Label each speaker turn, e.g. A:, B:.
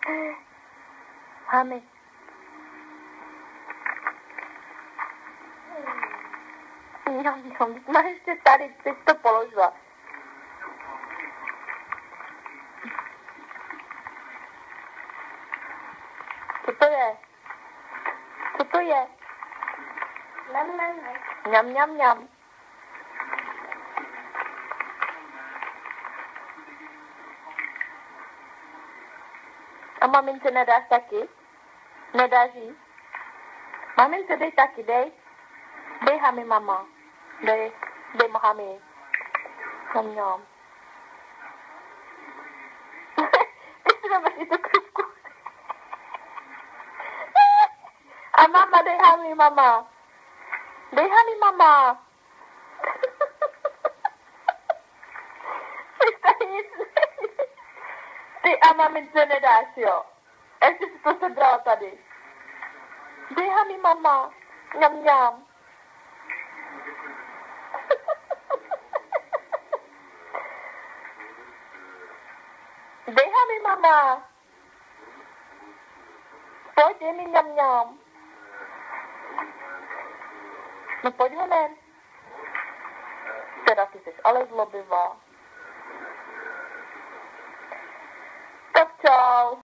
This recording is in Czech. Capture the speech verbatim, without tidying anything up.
A: Hami. Mňam, mňam. Máš ještě tady, ty jsi to položila. Co to je? Co to je?
B: Mňam, mňam, mňam.
A: Mňam, mňam, mňam. A mamince nedáš taky? Nedáš jí? Mamince dej taky, dej. Dej Hami, mama. Dej, dej mu Hami. Mňam, mňam. Teď si vemeš i tu krupku. A mama, dej Hami, mama. Dej Hami, mama. Ty tady nic není. Ty a mamince nedáš, jo. Ještě si to sebrala tady. Dej Hami, mama. Mňam, mňam. Dej Hami, mama. Pojď, dej mi mňam, mňam. No pojď honem. Teda ty jsi ale zlobivá. Tak čau.